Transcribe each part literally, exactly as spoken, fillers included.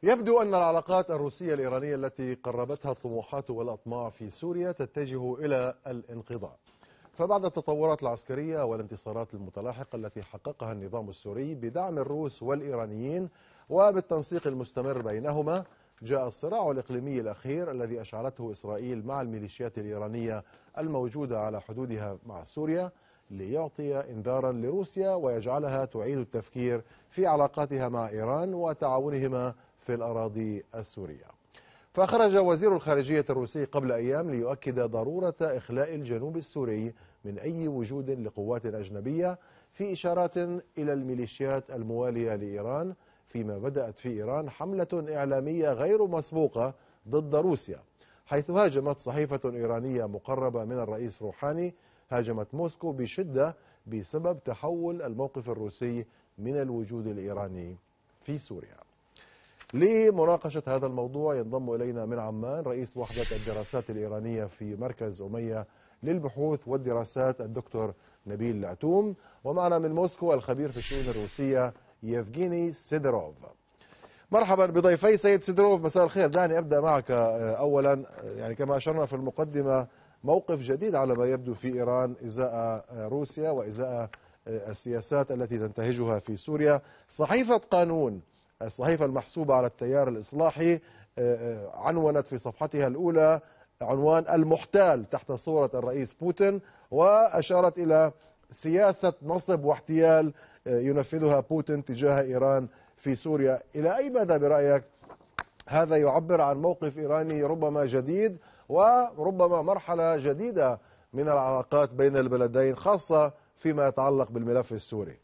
يبدو أن العلاقات الروسية الإيرانية التي قربتها الطموحات والأطماع في سوريا تتجه إلى الانقضاء. فبعد التطورات العسكرية والانتصارات المتلاحقة التي حققها النظام السوري بدعم الروس والإيرانيين وبالتنسيق المستمر بينهما، جاء الصراع الإقليمي الأخير الذي أشعلته إسرائيل مع الميليشيات الإيرانية الموجودة على حدودها مع سوريا ليعطي إنذارا لروسيا ويجعلها تعيد التفكير في علاقاتها مع إيران وتعاونهما في الأراضي السورية. فخرج وزير الخارجية الروسي قبل أيام ليؤكد ضرورة إخلاء الجنوب السوري من أي وجود لقوات أجنبية، في إشارات إلى الميليشيات الموالية لإيران، فيما بدأت في إيران حملة إعلامية غير مسبوقة ضد روسيا، حيث هاجمت صحيفة إيرانية مقربة من الرئيس روحاني هاجمت موسكو بشدة بسبب تحول الموقف الروسي من الوجود الإيراني في سوريا. لمناقشة هذا الموضوع ينضم إلينا من عمان رئيس وحدة الدراسات الإيرانية في مركز أمية للبحوث والدراسات الدكتور نبيل العتوم، ومعنا من موسكو الخبير في الشؤون الروسية يفغيني سيدروف. مرحبا بضيفي. سيد سيدروف، مساء الخير. دعني أبدأ معك أولا، يعني كما أشرنا في المقدمة موقف جديد على ما يبدو في إيران إزاء روسيا وإزاء السياسات التي تنتهجها في سوريا. صحيفة قانون، الصحيفة المحسوبة على التيار الإصلاحي، عنونت في صفحتها الأولى عنوان المحتال تحت صورة الرئيس بوتين، وأشارت إلى سياسة نصب واحتيال ينفذها بوتين تجاه إيران في سوريا. إلى أي مدى برأيك هذا يعبر عن موقف إيراني ربما جديد وربما مرحلة جديدة من العلاقات بين البلدين، خاصة فيما يتعلق بالملف السوري؟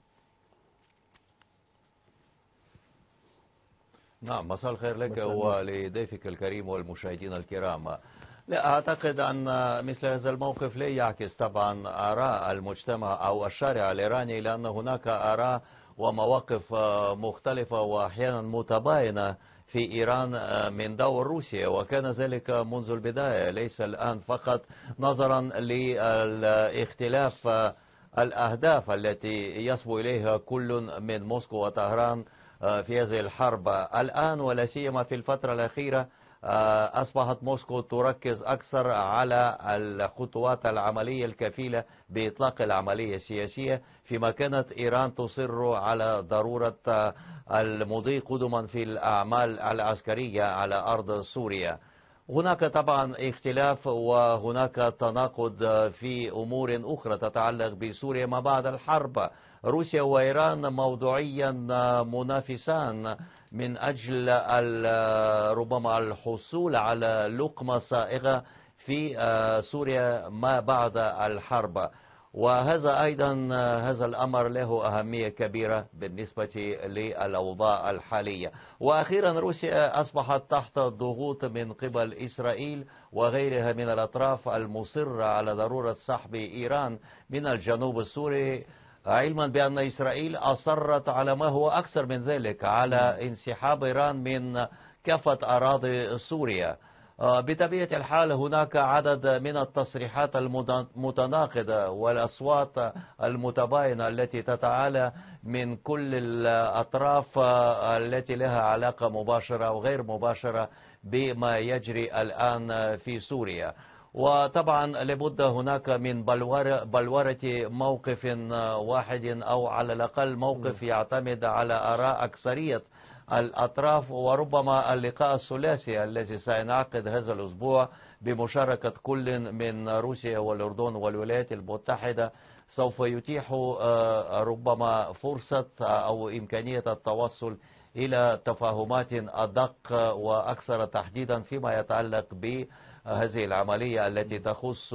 نعم، مساء الخير لك ولضيفك الكريم والمشاهدين الكرام. لا أعتقد أن مثل هذا الموقف لا يعكس طبعا آراء المجتمع أو الشارع الإيراني، لأن هناك آراء ومواقف مختلفة وأحيانا متباينة في إيران من دور روسيا، وكان ذلك منذ البداية، ليس الآن فقط نظرا لاختلاف الأهداف التي يصبو إليها كل من موسكو وطهران في هذه الحرب الآن، ولا سيما في الفترة الأخيرة. أصبحت موسكو تركز أكثر على الخطوات العملية الكفيلة بإطلاق العملية السياسية، فيما كانت إيران تصر على ضرورة المضي قدما في الأعمال العسكرية على أرض سوريا. هناك طبعا اختلاف وهناك تناقض في أمور أخرى تتعلق بسوريا ما بعد الحرب. روسيا وإيران موضوعيا منافسان من أجل ربما الحصول على لقمة صائغة في سوريا ما بعد الحرب، وهذا أيضا هذا الأمر له أهمية كبيرة بالنسبة للأوضاع الحالية. وأخيرا روسيا أصبحت تحت ضغوط من قبل إسرائيل وغيرها من الأطراف المصرة على ضرورة سحب إيران من الجنوب السوري، علما بأن إسرائيل أصرت على ما هو أكثر من ذلك، على انسحاب إيران من كافة أراضي سوريا. بطبيعة الحال هناك عدد من التصريحات المتناقضة والأصوات المتباينة التي تتعالى من كل الأطراف التي لها علاقة مباشرة وغير مباشرة بما يجري الآن في سوريا. وطبعا لابد هناك من بلورة, بلورة موقف واحد، أو على الأقل موقف يعتمد على آراء أكثرية الأطراف، وربما اللقاء الثلاثي الذي سينعقد هذا الأسبوع بمشاركة كل من روسيا والأردن والولايات المتحدة سوف يتيح ربما فرصة أو إمكانية التوصل إلى تفاهمات أدق وأكثر تحديدا فيما يتعلق بهذه العملية التي تخص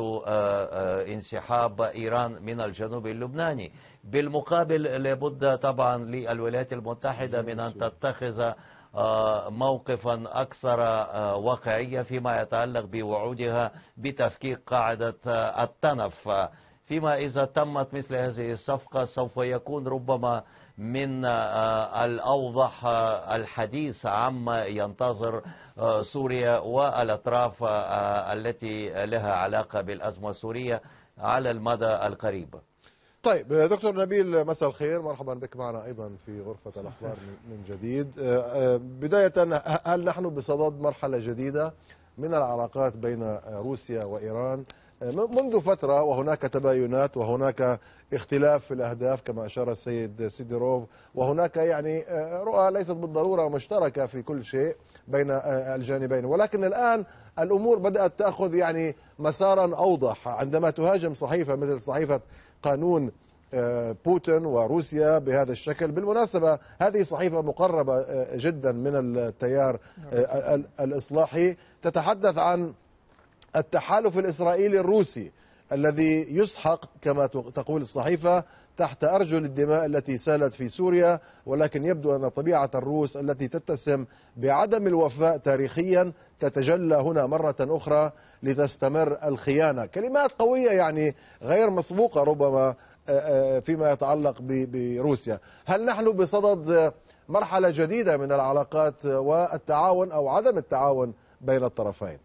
انسحاب إيران من الجنوب اللبناني. بالمقابل لابد طبعا للولايات المتحدة من أن تتخذ موقفا أكثر واقعية فيما يتعلق بوعودها بتفكيك قاعدة التنف، فيما إذا تمت مثل هذه الصفقة سوف يكون ربما من الأوضح الحديث عما ينتظر سوريا والأطراف التي لها علاقة بالأزمة السورية على المدى القريب. طيب دكتور نبيل، مساء الخير، مرحبا بك معنا أيضا في غرفة الأخبار من جديد. بداية، هل نحن بصدد مرحلة جديدة من العلاقات بين روسيا وإيران؟ منذ فترة وهناك تباينات وهناك اختلاف في الأهداف كما أشار السيد سيديروف، وهناك يعني رؤى ليست بالضرورة مشتركة في كل شيء بين الجانبين، ولكن الآن الأمور بدأت تأخذ يعني مسارا أوضح عندما تهاجم صحيفة مثل صحيفة قانون بوتين وروسيا بهذا الشكل. بالمناسبة هذه صحيفة مقربة جدا من التيار الإصلاحي، تتحدث عن التحالف الإسرائيلي الروسي الذي يسحق كما تقول الصحيفة تحت أرجل الدماء التي سالت في سوريا، ولكن يبدو أن طبيعة الروس التي تتسم بعدم الوفاء تاريخيا تتجلى هنا مرة أخرى لتستمر الخيانة. كلمات قوية يعني غير مسبوقة ربما فيما يتعلق بروسيا. هل نحن بصدد مرحلة جديدة من العلاقات والتعاون أو عدم التعاون بين الطرفين؟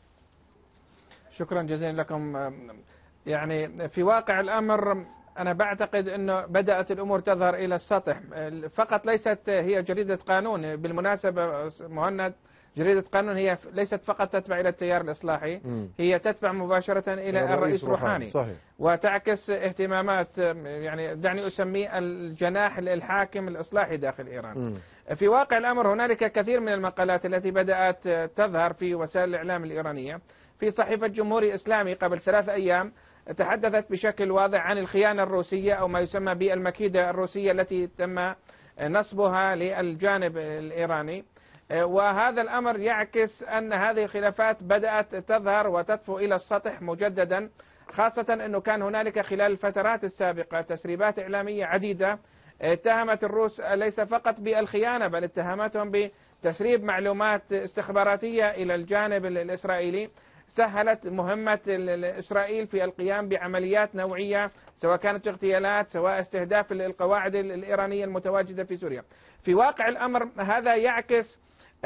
شكرا جزيلا لكم. يعني في واقع الأمر أنا بعتقد أنه بدأت الأمور تظهر إلى السطح فقط، ليست هي جريدة قانون. بالمناسبة مهند، جريدة قانون هي ليست فقط تتبع إلى التيار الإصلاحي، م. هي تتبع مباشرة إلى الرئيس, الرئيس روحاني، صحيح. وتعكس اهتمامات، يعني دعني أسميه الجناح الحاكم الإصلاحي داخل إيران. م. في واقع الأمر هنالك كثير من المقالات التي بدأت تظهر في وسائل الإعلام الإيرانية. في صحيفة جمهوري إسلامي قبل ثلاث أيام تحدثت بشكل واضح عن الخيانة الروسية أو ما يسمى بالمكيدة الروسية التي تم نصبها للجانب الإيراني، وهذا الأمر يعكس أن هذه الخلافات بدأت تظهر وتطفو إلى السطح مجددا، خاصة أنه كان هنالك خلال الفترات السابقة تسريبات إعلامية عديدة اتهمت الروس ليس فقط بالخيانة بل اتهمتهم بتسريب معلومات استخباراتية إلى الجانب الإسرائيلي سهلت مهمة إسرائيل في القيام بعمليات نوعية، سواء كانت اغتيالات سواء استهداف القواعد الإيرانية المتواجدة في سوريا. في واقع الأمر هذا يعكس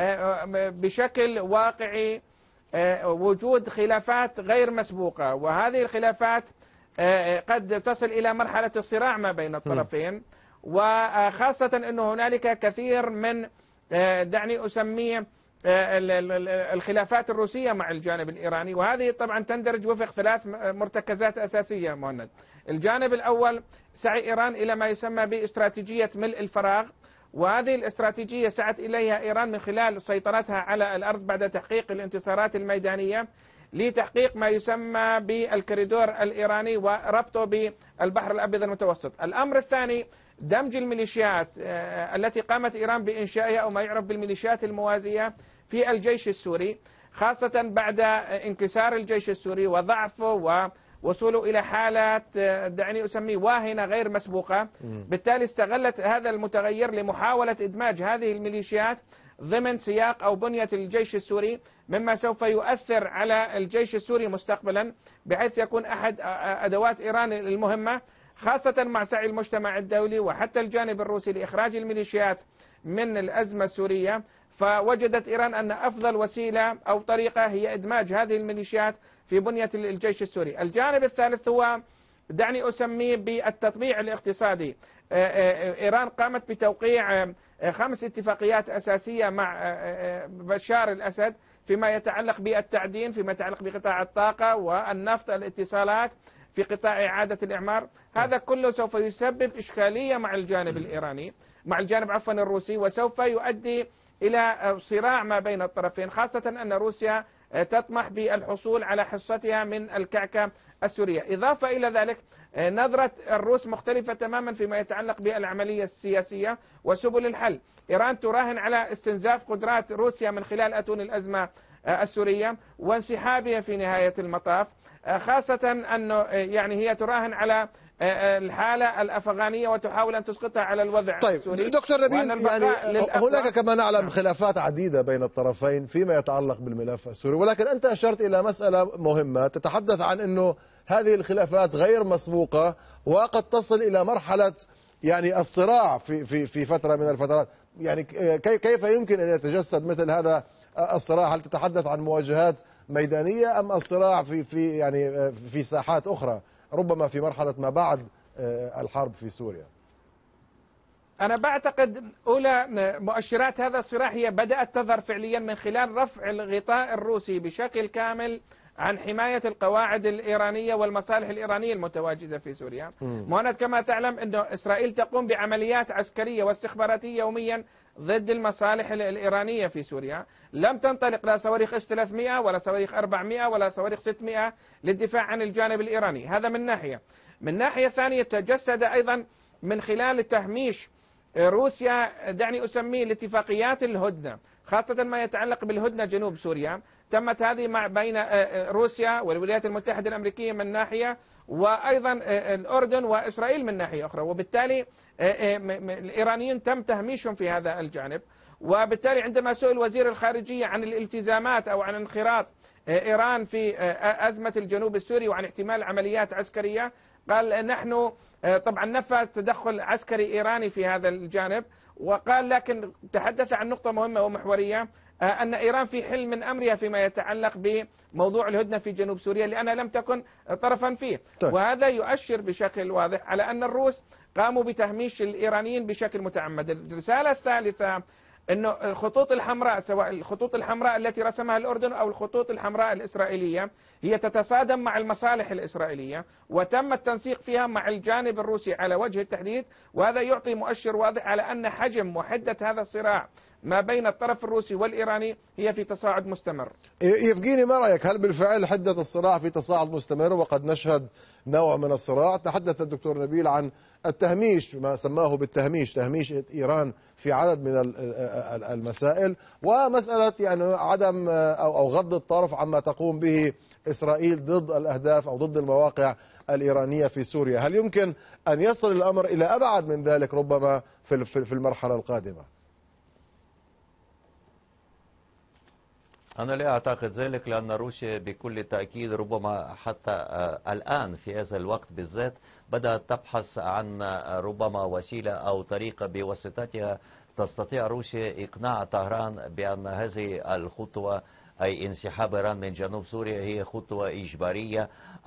بشكل واقعي وجود خلافات غير مسبوقة، وهذه الخلافات قد تصل إلى مرحلة الصراع ما بين الطرفين، وخاصة أنه هنالك كثير من دعني أسميه الخلافات الروسية مع الجانب الإيراني، وهذه طبعا تندرج وفق ثلاث مرتكزات أساسية مهند. الجانب الأول سعي إيران إلى ما يسمى باستراتيجية ملء الفراغ، وهذه الاستراتيجية سعت إليها إيران من خلال سيطرتها على الأرض بعد تحقيق الانتصارات الميدانية لتحقيق ما يسمى بالكوريدور الإيراني وربطه بالبحر الأبيض المتوسط. الأمر الثاني دمج الميليشيات التي قامت إيران بإنشائها أو ما يعرف بالميليشيات الموازية في الجيش السوري، خاصة بعد انكسار الجيش السوري وضعفه ووصوله إلى حالات دعني أسميه واهنة غير مسبوقة. بالتالي استغلت هذا المتغير لمحاولة إدماج هذه الميليشيات ضمن سياق أو بنية الجيش السوري، مما سوف يؤثر على الجيش السوري مستقبلا بحيث يكون أحد أدوات إيران المهمة، خاصة مع سعي المجتمع الدولي وحتى الجانب الروسي لإخراج الميليشيات من الأزمة السورية. فوجدت إيران أن أفضل وسيلة أو طريقة هي إدماج هذه الميليشيات في بنية الجيش السوري. الجانب الثالث هو دعني أسميه بالتطبيع الاقتصادي. إيران قامت بتوقيع خمس اتفاقيات أساسية مع بشار الأسد فيما يتعلق بالتعدين، فيما يتعلق بقطاع الطاقة والنفط، الاتصالات، في قطاع إعادة الإعمار. هذا كله سوف يسبب إشكالية مع الجانب الإيراني مع الجانب عفوا الروسي، وسوف يؤدي إلى صراع ما بين الطرفين، خاصة أن روسيا تطمح بالحصول على حصتها من الكعكة السورية. إضافة إلى ذلك نظرة الروس مختلفة تماما فيما يتعلق بالعملية السياسية وسبل الحل. إيران تراهن على استنزاف قدرات روسيا من خلال أتون الأزمة السورية وانسحابها في نهاية المطاف، خاصة أنه يعني هي تراهن على الحالة الأفغانية وتحاول أن تسقطها على الوضع طيب السوري. دكتور نبيل، يعني هناك كما نعلم خلافات عديدة بين الطرفين فيما يتعلق بالملف السوري، ولكن أنت أشرت إلى مسألة مهمة تتحدث عن أنه هذه الخلافات غير مسبوقة وقد تصل إلى مرحلة يعني الصراع في في في فترة من الفترات. يعني كيف يمكن أن يتجسد مثل هذا الصراع؟ هل تتحدث عن مواجهات ميدانية أم الصراع في في يعني في ساحات أخرى ربما في مرحلة ما بعد الحرب في سوريا؟ أنا بعتقد أولى مؤشرات هذا الصراع هي بدأت تظهر فعليا من خلال رفع الغطاء الروسي بشكل كامل عن حماية القواعد الإيرانية والمصالح الإيرانية المتواجدة في سوريا. مهند، كما تعلم أن إسرائيل تقوم بعمليات عسكرية واستخباراتية يوميا ضد المصالح الإيرانية في سوريا. لم تنطلق لا صواريخ إس ثلاثمئة ولا صواريخ أربعمئة ولا صواريخ ستمئة للدفاع عن الجانب الإيراني. هذا من ناحية. من ناحية ثانية تجسد أيضا من خلال تهميش روسيا، دعني أسميه الاتفاقيات الهدنة، خاصة ما يتعلق بالهدنة جنوب سوريا. تمت هذه مع بين روسيا والولايات المتحدة الأمريكية من ناحية، وأيضا الأردن وإسرائيل من ناحية أخرى، وبالتالي الإيرانيين تم تهميشهم في هذا الجانب. وبالتالي عندما سئل وزير الخارجية عن الالتزامات أو عن انخراط إيران في أزمة الجنوب السوري وعن احتمال عمليات عسكرية، قال نحن طبعا نفى تدخل عسكري إيراني في هذا الجانب، وقال لكن تحدث عن نقطة مهمة ومحورية، أن إيران في حل من أمرها فيما يتعلق بموضوع الهدنة في جنوب سوريا لأنها لم تكن طرفا فيه. طيب. وهذا يؤشر بشكل واضح على أن الروس قاموا بتهميش الإيرانيين بشكل متعمد. الرسالة الثالثة أنه الخطوط الحمراء، سواء الخطوط الحمراء التي رسمها الأردن أو الخطوط الحمراء الإسرائيلية، هي تتصادم مع المصالح الإسرائيلية وتم التنسيق فيها مع الجانب الروسي على وجه التحديد. وهذا يعطي مؤشر واضح على أن حجم وحدة هذا الصراع ما بين الطرف الروسي والإيراني هي في تصاعد مستمر. يفجيني، ما رأيك؟ هل بالفعل حدة الصراع في تصاعد مستمر وقد نشهد نوع من الصراع؟ تحدث الدكتور نبيل عن التهميش، ما سماه بالتهميش، تهميش إيران في عدد من المسائل، ومسألة يعني عدم أو غض الطرف عما تقوم به إسرائيل ضد الأهداف أو ضد المواقع الإيرانية في سوريا. هل يمكن أن يصل الأمر إلى أبعد من ذلك ربما في المرحلة القادمة؟ أنا لا أعتقد ذلك، لأن روسيا بكل تأكيد ربما حتى الآن في هذا الوقت بالذات بدأت تبحث عن ربما وسيلة أو طريقة بواسطتها تستطيع روسيا إقناع طهران بأن هذه الخطوة أي انسحاب إيران من جنوب سوريا هي خطوة إجبارية.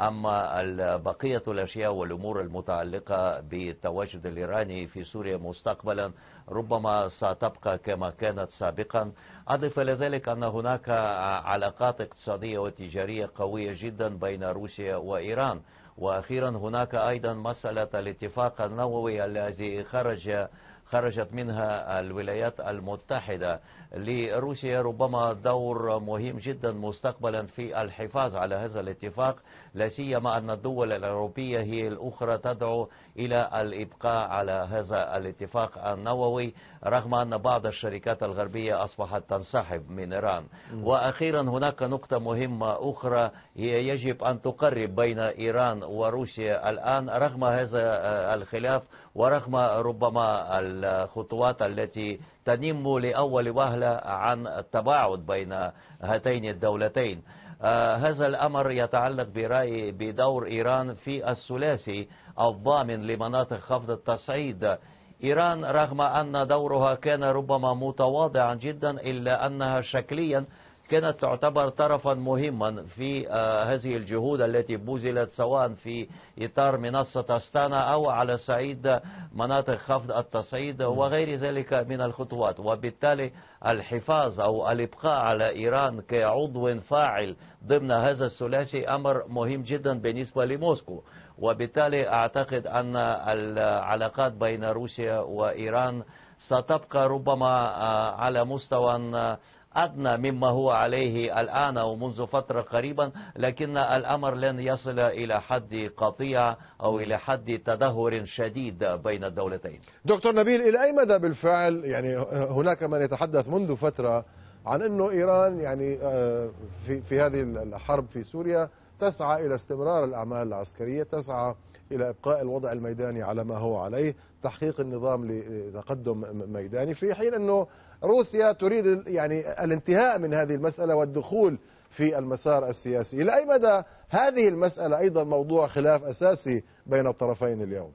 أما بقية الأشياء والأمور المتعلقة بالتواجد الإيراني في سوريا مستقبلا ربما ستبقى كما كانت سابقا. أضف إلى ذلك أن هناك علاقات اقتصادية وتجارية قوية جدا بين روسيا وإيران. وأخيرا هناك أيضا مسألة الاتفاق النووي الذي خرج خرجت منها الولايات المتحدة. لروسيا ربما دور مهم جدا مستقبلا في الحفاظ على هذا الاتفاق، لا سيما أن الدول الأوروبية هي الأخرى تدعو إلى الإبقاء على هذا الاتفاق النووي رغم أن بعض الشركات الغربية أصبحت تنسحب من إيران. وأخيرا هناك نقطة مهمة أخرى هي يجب أن تقرب بين إيران وروسيا الآن رغم هذا الخلاف ورغم ربما الخطوات التي تنم لأول وهلة عن التباعد بين هاتين الدولتين. آه هذا الأمر يتعلق برأيي بدور إيران في الثلاثي الضامن لمناطق خفض التصعيد. إيران رغم أن دورها كان ربما متواضعا جدا إلا أنها شكليا كانت تعتبر طرفا مهما في آه هذه الجهود التي بذلت سواء في إطار منصة أستانا أو على صعيد مناطق خفض التصعيد وغير ذلك من الخطوات. وبالتالي الحفاظ أو الإبقاء على إيران كعضو فاعل ضمن هذا الثلاثي أمر مهم جدا بالنسبة لموسكو. وبالتالي أعتقد أن العلاقات بين روسيا وإيران ستبقى ربما على مستوى أدنى مما هو عليه الآن أو منذ فترة قريبا، لكن الأمر لن يصل إلى حد قطيع أو إلى حد تدهور شديد بين الدولتين. دكتور نبيل، إلى أي مدى بالفعل يعني هناك من يتحدث منذ فترة عن أنه إيران يعني في في هذه الحرب في سوريا تسعى إلى استمرار الأعمال العسكرية، تسعى إلى إبقاء الوضع الميداني على ما هو عليه، تحقيق النظام لتقدم ميداني، في حين أنه روسيا تريد يعني الانتهاء من هذه المسألة والدخول في المسار السياسي. إلى أي مدى هذه المسألة أيضا موضوع خلاف أساسي بين الطرفين اليوم؟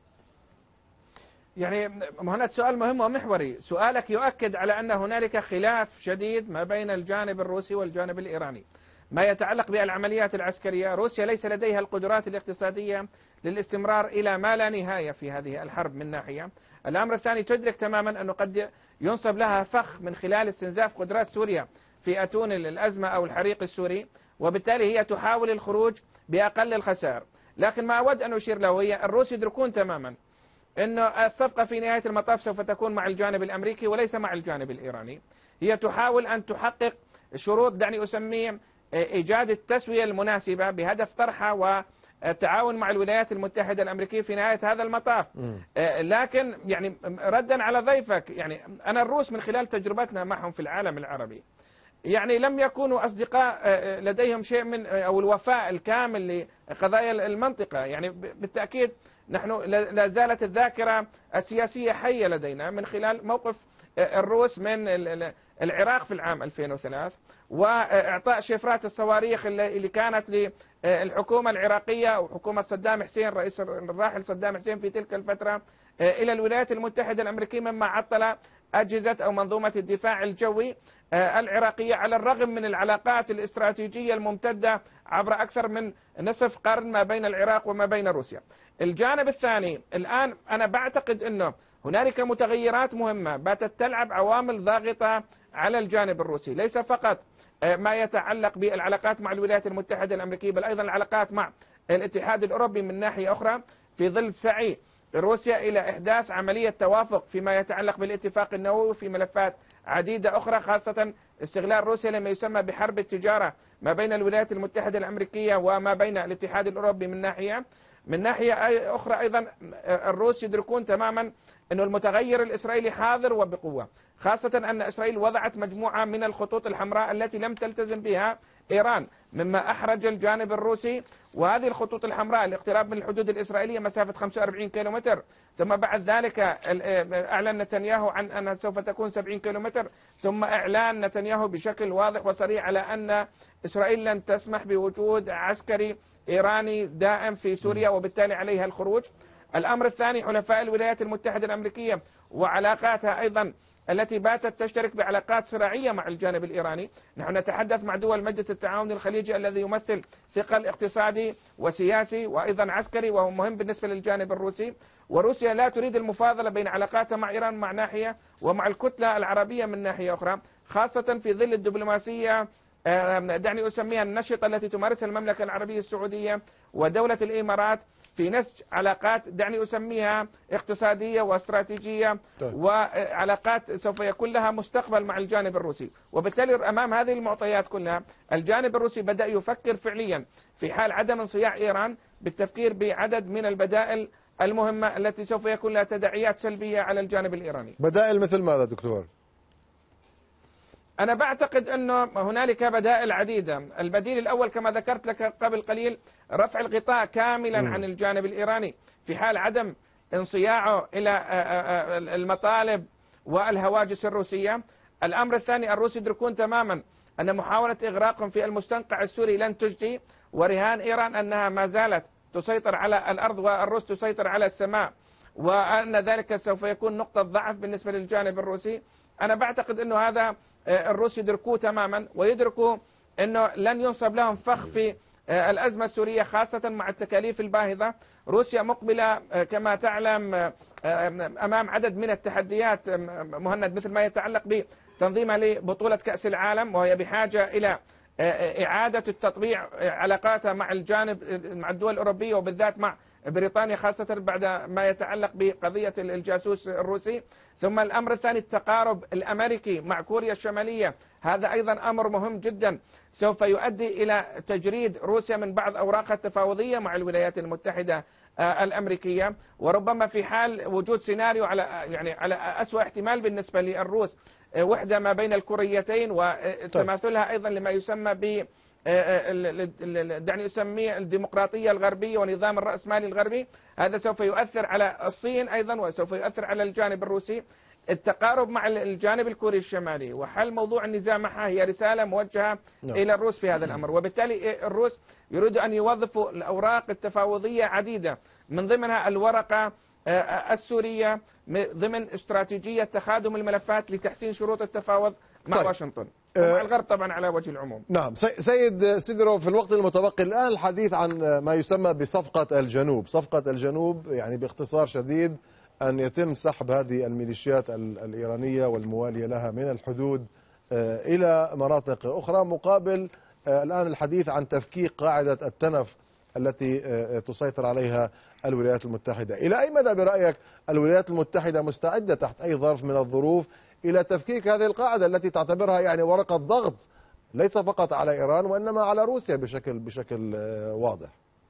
يعني مهند، سؤال مهم ومحوري. سؤالك يؤكد على أن هنالك خلاف شديد ما بين الجانب الروسي والجانب الإيراني. ما يتعلق بالعمليات العسكرية، روسيا ليس لديها القدرات الاقتصادية للاستمرار إلى ما لا نهاية في هذه الحرب من ناحية. الأمر الثاني، تدرك تماما أنه قد ينصب لها فخ من خلال استنزاف قدرات سوريا في أتون الأزمة أو الحريق السوري، وبالتالي هي تحاول الخروج بأقل الخسائر. لكن ما أود أن أشير له هي الروس يدركون تماما أن الصفقة في نهاية المطاف سوف تكون مع الجانب الأمريكي وليس مع الجانب الإيراني. هي تحاول أن تحقق شروط دعني أسميه إيجاد التسوية المناسبة بهدف طرحها والتعاون مع الولايات المتحدة الأمريكية في نهاية هذا المطاف. لكن يعني ردا على ضيفك، يعني أنا الروس من خلال تجربتنا معهم في العالم العربي يعني لم يكونوا أصدقاء لديهم شيء من أو الوفاء الكامل لقضايا المنطقة. يعني بالتأكيد نحن لا زالت الذاكرة السياسية حية لدينا من خلال موقف الروس من العراق في العام ألفين وثلاثة وإعطاء شفرات الصواريخ اللي كانت للحكومة العراقية وحكومة صدام حسين رئيس الراحل صدام حسين في تلك الفترة إلى الولايات المتحدة الأمريكية، مما عطل أجهزة أو منظومة الدفاع الجوي العراقية على الرغم من العلاقات الاستراتيجية الممتدة عبر أكثر من نصف قرن ما بين العراق وما بين روسيا. الجانب الثاني الآن أنا بعتقد أنه هنالك متغيرات مهمة باتت تلعب عوامل ضاغطة على الجانب الروسي، ليس فقط ما يتعلق بالعلاقات مع الولايات المتحدة الأمريكية بل أيضا العلاقات مع الاتحاد الأوروبي من ناحية أخرى، في ظل سعي روسيا إلى إحداث عملية توافق فيما يتعلق بالاتفاق النووي في ملفات عديدة أخرى، خاصة استغلال روسيا لما يسمى بحرب التجارة ما بين الولايات المتحدة الأمريكية وما بين الاتحاد الأوروبي من ناحية. من ناحية أخرى أيضا الروس يدركون تماما أن المتغير الإسرائيلي حاضر وبقوة، خاصة أن إسرائيل وضعت مجموعة من الخطوط الحمراء التي لم تلتزم بها إيران مما أحرج الجانب الروسي. وهذه الخطوط الحمراء الاقتراب من الحدود الإسرائيلية مسافة خمسة وأربعين كيلومتر، ثم بعد ذلك أعلن نتنياهو عن أنها سوف تكون سبعين كيلومتر، ثم إعلان نتنياهو بشكل واضح وصريح على أن إسرائيل لن تسمح بوجود عسكري إيراني دائم في سوريا وبالتالي عليها الخروج. الأمر الثاني، حلفاء الولايات المتحدة الأمريكية وعلاقاتها أيضا التي باتت تشترك بعلاقات صراعية مع الجانب الإيراني. نحن نتحدث مع دول مجلس التعاون الخليجي الذي يمثل ثقل اقتصادي وسياسي وأيضا عسكري وهو مهم بالنسبة للجانب الروسي. وروسيا لا تريد المفاضلة بين علاقاتها مع إيران مع ناحية ومع الكتلة العربية من ناحية أخرى، خاصة في ظل الدبلوماسية دعني أسميها النشطة التي تمارسها المملكة العربية السعودية ودولة الإمارات في نسج علاقات دعني أسميها اقتصادية واستراتيجية وعلاقات سوف يكون لها مستقبل مع الجانب الروسي. وبالتالي أمام هذه المعطيات كلها الجانب الروسي بدأ يفكر فعليا في حال عدم انصياع إيران بالتفكير بعدد من البدائل المهمة التي سوف يكون لها تداعيات سلبية على الجانب الإيراني. بدائل مثل ماذا دكتور؟ أنا بعتقد أنه هنالك بدائل عديدة. البديل الأول كما ذكرت لك قبل قليل رفع الغطاء كاملا م. عن الجانب الإيراني في حال عدم انصياعه إلى المطالب والهواجس الروسية. الأمر الثاني، الروس يدركون تماما أن محاولة إغراقهم في المستنقع السوري لن تجدي، ورهان إيران أنها ما زالت تسيطر على الأرض والروس تسيطر على السماء، وأن ذلك سوف يكون نقطة ضعف بالنسبة للجانب الروسي. أنا بعتقد أنه هذا الروس يدركوه تماما ويدركوا أنه لن ينصب لهم فخ في الأزمة السورية خاصة مع التكاليف الباهظة. روسيا مقبلة كما تعلم أمام عدد من التحديات مهند، مثل ما يتعلق بتنظيمها لبطولة كأس العالم، وهي بحاجة إلى إعادة التطبيع علاقاتها مع الجانب مع الدول الأوروبية وبالذات مع بريطانيا خاصة بعد ما يتعلق بقضية الجاسوس الروسي. ثم الأمر الثاني التقارب الأمريكي مع كوريا الشمالية، هذا أيضا أمر مهم جدا سوف يؤدي إلى تجريد روسيا من بعض أوراقها التفاوضية مع الولايات المتحدة الأمريكية. وربما في حال وجود سيناريو على يعني على أسوأ احتمال بالنسبة للروس وحدة ما بين الكوريتين وتماثلها أيضا لما يسمى ب دعني أسميه الديمقراطية الغربية ونظام الرأسمالي الغربي، هذا سوف يؤثر على الصين أيضا وسوف يؤثر على الجانب الروسي. التقارب مع الجانب الكوري الشمالي وحل موضوع النزاع معها هي رسالة موجهة no. إلى الروس في هذا الأمر، وبالتالي الروس يريدوا أن يوظفوا الأوراق التفاوضية عديدة من ضمنها الورقة السورية ضمن استراتيجية تخادم الملفات لتحسين شروط التفاوض مع طيب. واشنطن ومع الغرب طبعا على وجه العموم. نعم سيد سيدروف، في الوقت المتبقي الآن الحديث عن ما يسمى بصفقة الجنوب. صفقة الجنوب يعني باختصار شديد أن يتم سحب هذه الميليشيات الإيرانية والموالية لها من الحدود إلى مناطق أخرى، مقابل الآن الحديث عن تفكيك قاعدة التنف التي تسيطر عليها الولايات المتحدة. إلى أي مدى برأيك الولايات المتحدة مستعدة تحت أي ظرف من الظروف إلى تفكيك هذه القاعدة التي تعتبرها يعني ورقة ضغط ليس فقط على إيران وإنما على روسيا بشكل بشكل واضح؟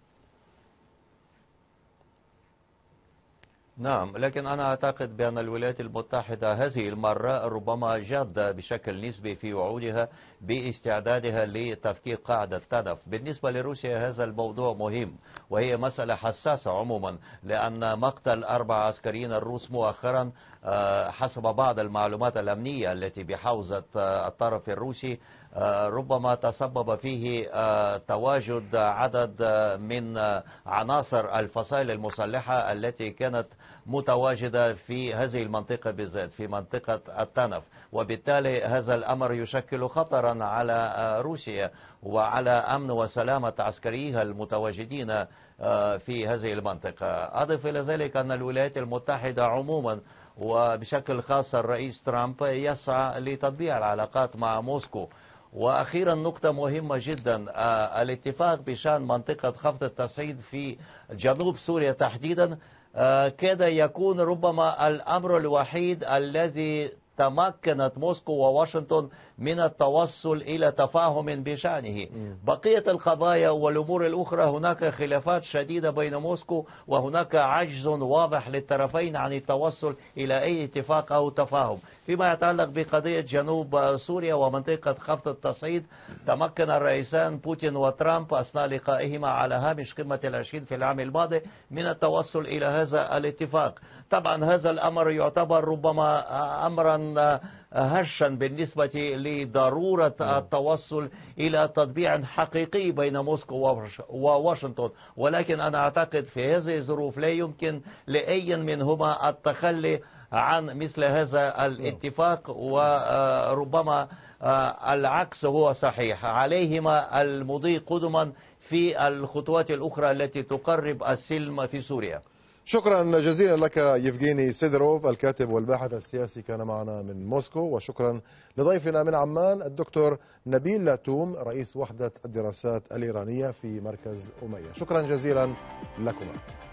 نعم، لكن أنا أعتقد بأن الولايات المتحدة هذه المرة ربما جادة بشكل نسبي في وعودها باستعدادها لتفكيك قاعدة تنف. بالنسبة لروسيا هذا الموضوع مهم، وهي مسألة حساسة عموما، لأن مقتل أربع عسكريين الروس مؤخرا حسب بعض المعلومات الأمنية التي بحوزة الطرف الروسي ربما تسبب فيه تواجد عدد من عناصر الفصائل المسلحة التي كانت متواجدة في هذه المنطقة بالذات، في منطقة التنف، وبالتالي هذا الأمر يشكل خطرا على روسيا وعلى أمن وسلامة عسكريها المتواجدين في هذه المنطقة. أضف إلى ذلك أن الولايات المتحدة عموما وبشكل خاص الرئيس ترامب يسعى لتطبيع العلاقات مع موسكو. وأخيرا نقطة مهمة جدا، الاتفاق بشأن منطقة خفض التصعيد في جنوب سوريا تحديدا كاد يكون ربما الأمر الوحيد الذي تمكنت موسكو وواشنطن من التوصل إلى تفاهم بشأنه. بقية القضايا والأمور الأخرى هناك خلافات شديدة بين موسكو وهناك عجز واضح للطرفين عن التوصل إلى أي اتفاق أو تفاهم. فيما يتعلق بقضية جنوب سوريا ومنطقة خفض التصعيد، تمكن الرئيسان بوتين وترامب أثناء لقائهما على هامش قمة العشرين في العام الماضي من التوصل إلى هذا الاتفاق. طبعا هذا الأمر يعتبر ربما أمرا هشا بالنسبة لضرورة التوصل إلى تطبيع حقيقي بين موسكو وواشنطن، ولكن أنا أعتقد في هذه الظروف لا يمكن لأي منهما التخلي عن مثل هذا الاتفاق، وربما العكس هو صحيح، عليهما المضي قدما في الخطوات الأخرى التي تقرب السلم في سوريا. شكرا جزيلا لك يفغيني سيدروف الكاتب والباحث السياسي كان معنا من موسكو، وشكرا لضيفنا من عمان الدكتور نبيل لاتوم رئيس وحدة الدراسات الإيرانية في مركز أمية. شكرا جزيلا لكما.